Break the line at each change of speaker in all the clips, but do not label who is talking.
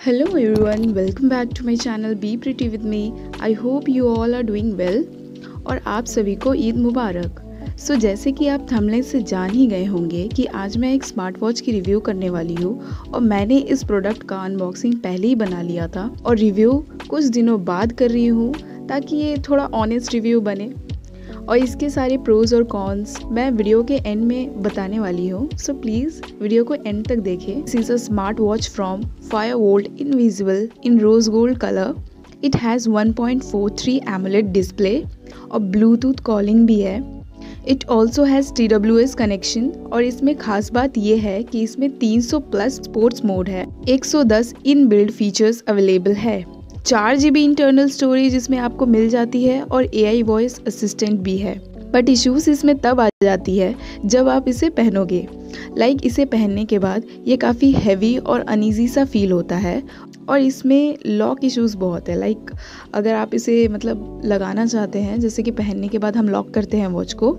Hello everyone, welcome back to my channel Be Pretty with me. I hope you all are doing well और आप सभी को ईद मुबारक। जैसे कि आप थंबनेल से जान ही गए होंगे कि आज मैं एक स्मार्ट वॉच की रिव्यू करने वाली हूँ और मैंने इस प्रोडक्ट का अनबॉक्सिंग पहले ही बना लिया था और रिव्यू कुछ दिनों बाद कर रही हूँ ताकि ये थोड़ा ऑनेस्ट रिव्यू बने और इसके सारे प्रोज और कॉन्स मैं वीडियो के एंड में बताने वाली हूँ। सो प्लीज़ वीडियो को एंड तक देखें। This is a smart watch from 5 volt invisible in rose gold colour. It has 1.43 AMOLED display और ब्लूटूथ कॉलिंग भी है। It also has TWS connection और इसमें खास बात यह है कि इसमें 300 प्लस स्पोर्ट्स मोड है। 110 इन बिल्ड फीचर्स अवेलेबल है। 4 GB इंटरनल स्टोरेज इसमें आपको मिल जाती है और AI वॉइस असिस्टेंट भी है। बट इश्यूज इसमें तब आ जाती है जब आप इसे पहनोगे। इसे पहनने के बाद ये काफ़ी हैवी और अनईजी सा फील होता है और इसमें लॉक इश्यूज बहुत है। अगर आप इसे लगाना चाहते हैं, जैसे कि पहनने के बाद हम लॉक करते हैं वॉच को,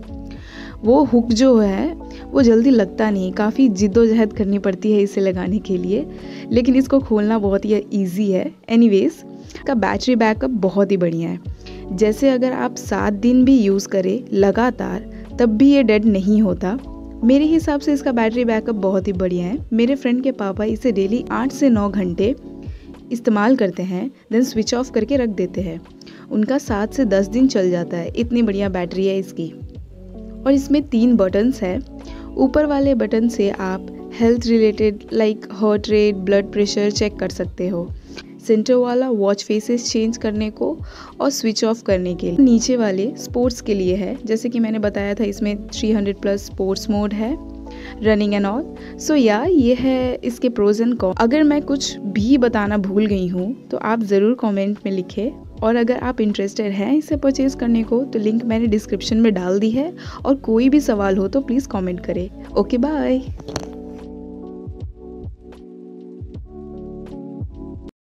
वो हुक जो है वो जल्दी लगता नहीं, काफ़ी जिद्दोजहद करनी पड़ती है इसे लगाने के लिए, लेकिन इसको खोलना बहुत ही ईजी है। एनीवेज, का बैटरी बैकअप बहुत ही बढ़िया है। जैसे अगर आप 7 दिन भी यूज़ करें लगातार तब भी ये डेड नहीं होता। मेरे हिसाब से इसका बैटरी बैकअप बहुत ही बढ़िया है। मेरे फ्रेंड के पापा इसे डेली 8 से 9 घंटे इस्तेमाल करते हैं, देन स्विच ऑफ करके रख देते हैं। उनका 7 से 10 दिन चल जाता है, इतनी बढ़िया बैटरी है इसकी। और इसमें 3 बटन्स हैं। ऊपर वाले बटन से आप health related heart rate, blood pressure check कर सकते हो। सेंटर वाला वॉच फेसेस चेंज करने को और स्विच ऑफ करने के लिए। नीचे वाले स्पोर्ट्स के लिए है, जैसे कि मैंने बताया था इसमें 300 प्लस स्पोर्ट्स मोड है, रनिंग एंड ऑल। ये है इसके प्रोज एंड कॉन। अगर मैं कुछ भी बताना भूल गई हूँ तो आप ज़रूर कमेंट में लिखें और अगर आप इंटरेस्टेड हैं इसे परचेज करने को तो लिंक मैंने डिस्क्रिप्शन में डाल दी है और कोई भी सवाल हो तो प्लीज़ कमेंट करें। Okay, bye.